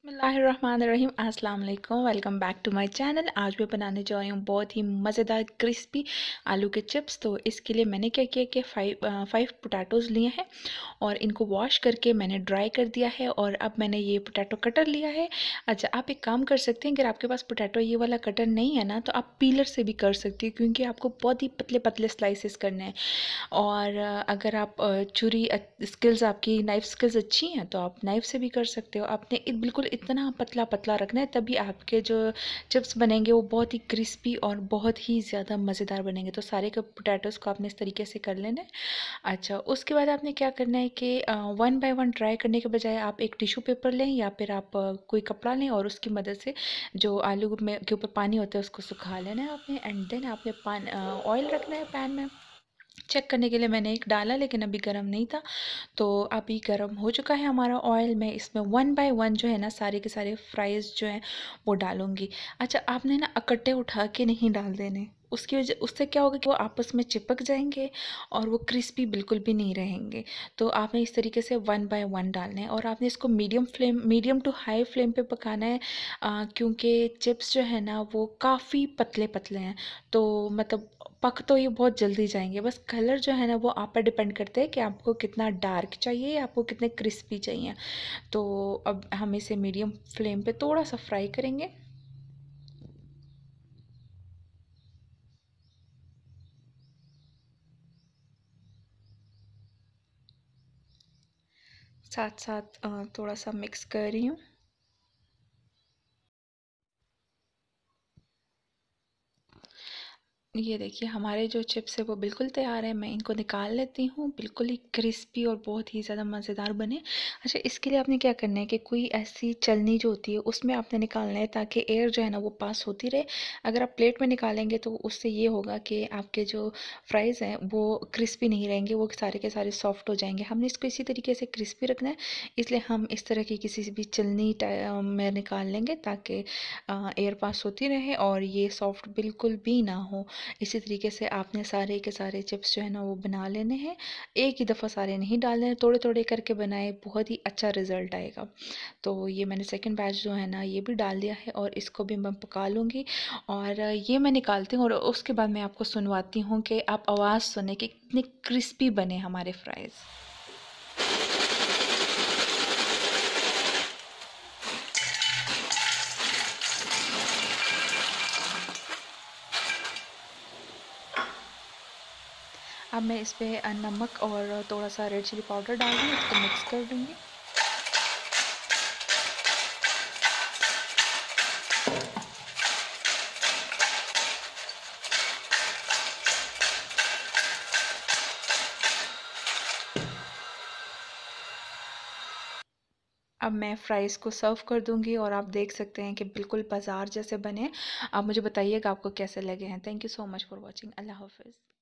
बिस्मिल्लाहिर्रहमानिर्रहीम अस्सलाम वालेकुम। Welcome back to my channel. आज मैं बनाने जा रही हूँ बहुत ही मज़ेदार क्रिस्पी आलू के चिप्स। तो इसके लिए मैंने क्या किया कि फाइव पोटैटोज़ लिए हैं और इनको वॉश करके मैंने ड्राई कर दिया है। और अब मैंने ये पोटैटो कटर लिया है। अच्छा, आप एक काम कर सकते हैं, अगर आपके पास पोटैटो ये वाला कटर नहीं है ना, तो आप पीलर से भी कर सकते हैं, क्योंकि आपको बहुत ही पतले पतले स्लाइसेस करने हैं। और अगर आप छुरी स्किल्स, आपकी नाइफ़ स्किल्स अच्छी हैं, तो आप नाइफ़ से भी कर सकते हो। आपने बिल्कुल इतना पतला पतला रखना है, तभी आपके जो चिप्स बनेंगे वो बहुत ही क्रिस्पी और बहुत ही ज़्यादा मज़ेदार बनेंगे। तो सारे के पोटैटोज़ को आपने इस तरीके से कर लेना है। अच्छा, उसके बाद आपने क्या करना है कि वन बाय वन ट्राई करने के बजाय आप एक टिश्यू पेपर लें, या फिर आप कोई कपड़ा लें और उसकी मदद से जो आलू में के ऊपर पानी होता है उसको सुखा लेना है आपने। एंड देन आपने ऑयल रखना है पैन में। चेक करने के लिए मैंने एक डाला, लेकिन अभी गर्म नहीं था। तो अभी गर्म हो चुका है हमारा ऑयल। मैं इसमें वन बाय वन जो है ना, सारे के सारे फ्राइज़ जो हैं वो डालूँगी। अच्छा, आपने ना इकट्ठे उठा के नहीं डाल देने, उसकी वजह उससे क्या होगा कि वो आपस में चिपक जाएंगे और वो क्रिस्पी बिल्कुल भी नहीं रहेंगे। तो आपने इस तरीके से वन बाय वन डालना है और आपने इसको मीडियम टू हाई फ्लेम पे पकाना है। क्योंकि चिप्स जो है ना वो काफ़ी पतले पतले हैं, तो मतलब पक तो ये बहुत जल्दी जाएंगे। बस कलर जो है ना वो आप पर डिपेंड करते हैं कि आपको कितना डार्क चाहिए या आपको कितने क्रिस्पी चाहिए। तो अब हम इसे मीडियम फ्लेम पे थोड़ा सा फ्राई करेंगे। साथ साथ थोड़ा सा मिक्स कर रही हूँ। ये देखिए, हमारे जो चिप्स है वो बिल्कुल तैयार है। मैं इनको निकाल लेती हूँ, बिल्कुल ही क्रिस्पी और बहुत ही ज़्यादा मज़ेदार बने। अच्छा, इसके लिए आपने क्या करना है कि कोई ऐसी चलनी जो होती है उसमें आपने निकालना है, ताकि एयर जो है ना वो पास होती रहे। अगर आप प्लेट में निकालेंगे तो उससे ये होगा कि आपके जो फ्राइज़ हैं वो क्रिस्पी नहीं रहेंगे, वो सारे के सारे सॉफ्ट हो जाएंगे। हमने इसको इसी तरीके से क्रिस्पी रखना है, इसलिए हम इस तरह की किसी भी चलनी में निकाल लेंगे, ताकि एयर पास होती रहे और ये सॉफ्ट बिल्कुल भी ना हो। इसी तरीके से आपने सारे के सारे चिप्स जो है ना वो बना लेने हैं। एक ही दफ़ा सारे नहीं डालने हैं, थोड़े थोड़े करके बनाए, बहुत ही अच्छा रिज़ल्ट आएगा। तो ये मैंने सेकंड बैच जो है ना ये भी डाल दिया है और इसको भी मैं पका लूँगी। और ये मैं निकालती हूँ और उसके बाद मैं आपको सुनवाती हूँ कि आप आवाज़ सुने कि कितने क्रिस्पी बने हमारे फ्राइज़। अब मैं इस पे नमक और थोड़ा सा रेड चिली पाउडर डाल दूँगी, इसको मिक्स कर दूँगी। अब मैं फ़्राइज़ को सर्व कर दूँगी और आप देख सकते हैं कि बिल्कुल बाज़ार जैसे बने हैं। आप मुझे बताइएगा आपको कैसे लगे हैं। Thank you so much for watching. अल्लाह हाफ़िज़।